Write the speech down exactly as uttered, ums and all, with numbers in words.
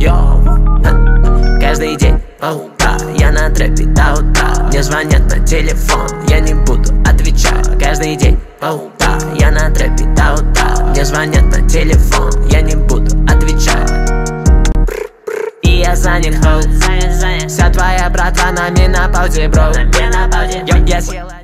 Йоу, каждый день по утрам я на трэпе до утра. Мне звонят на телефон, я не буду отвечать. Каждый день по утрам я на трэпе до утра. Мне звонят на телефон, я не буду отвечать. И я занят, хоу. Вся твоя братва на менопаузе, бро. Я съела